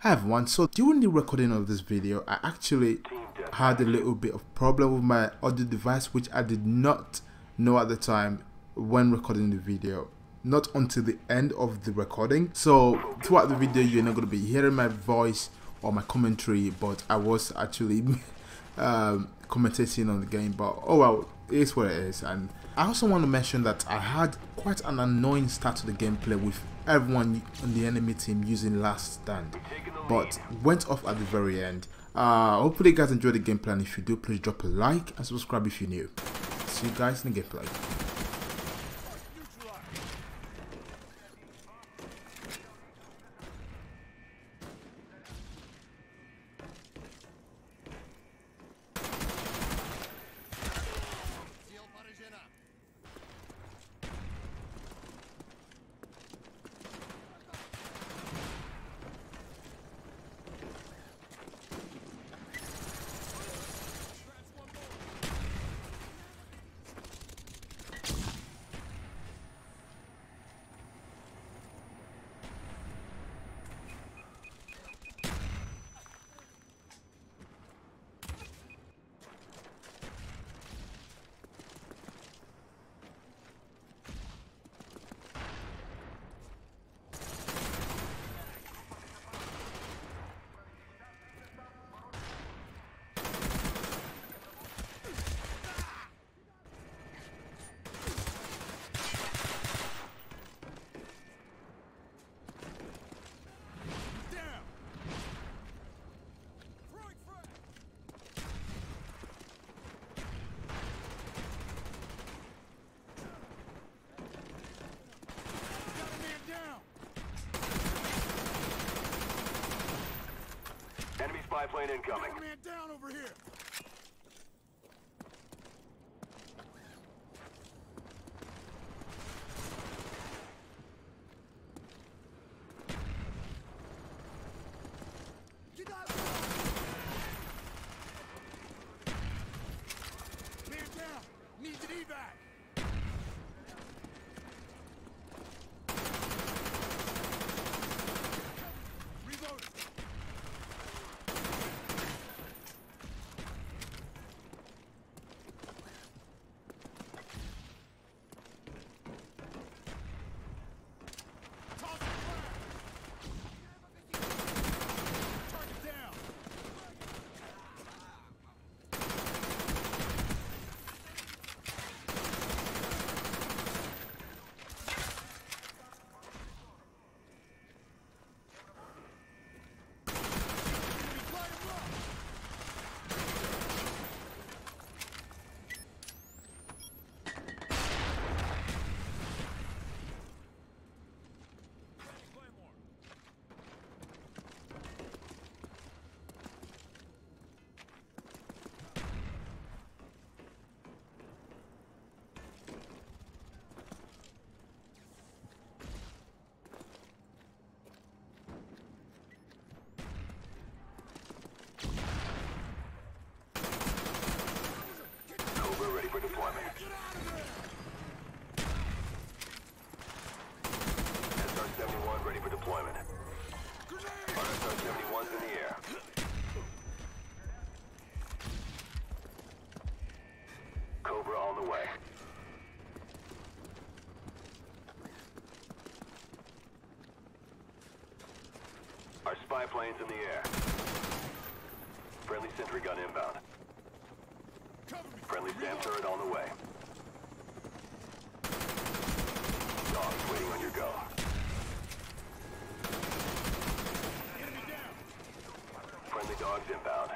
Hi everyone, so during the recording of this video, I actually had a little bit of problem with my audio device, which I did not know at the time when recording the video, not until the end of the recording. So throughout the video, you're not going to be hearing my voice or my commentary, but I was actually commentating on the game. But oh well, it is what it is. And I also want to mention that I had quite an annoying start to the gameplay with everyone on the enemy team using Last Stand, but went off at the very end. Hopefully you guys enjoyed the gameplay, and if you do, please drop a like and subscribe if you're new. See you guys in the gameplay. Enemy spy plane incoming. Man down over here. Get out! Man down. Needs an evac. Reloading. Ready for deployment. SR-71 ready for deployment. SR-71's in the air. Cobra on the way. Our spy plane's in the air. Friendly sentry gun inbound. Friendly SAM turret on the way. Dogs waiting on your go. Friendly dogs inbound.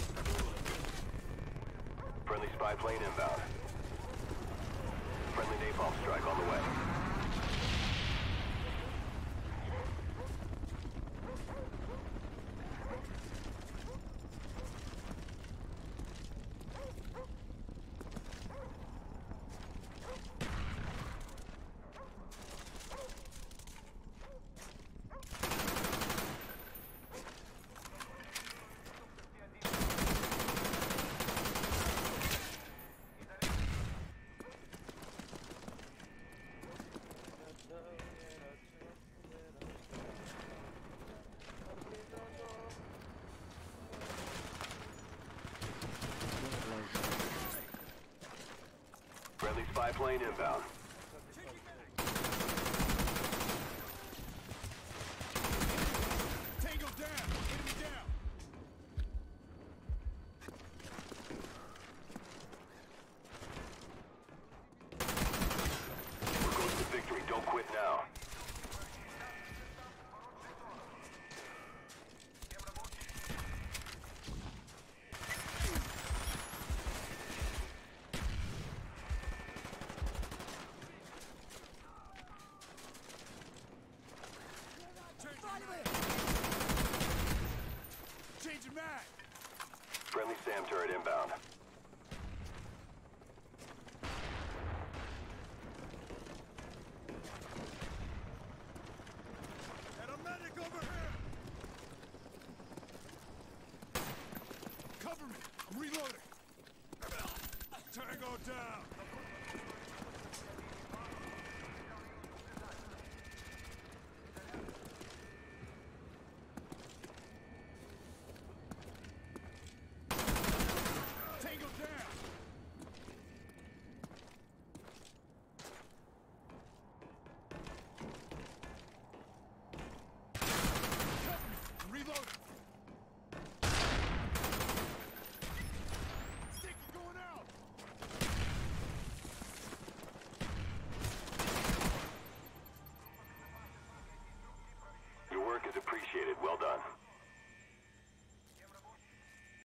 Friendly spy plane inbound. Friendly naval Napalm strike on the way. Friendly spy plane inbound.